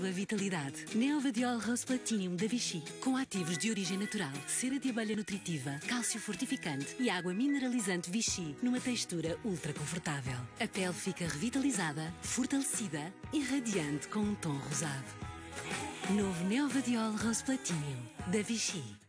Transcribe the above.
sua vitalidade. Neovadiol Rose Platinum da Vichy, com ativos de origem natural, cera de abelha nutritiva, cálcio fortificante e água mineralizante Vichy, numa textura ultra confortável. A pele fica revitalizada, fortalecida e radiante com um tom rosado. Novo Neovadiol Rose Platinum da Vichy.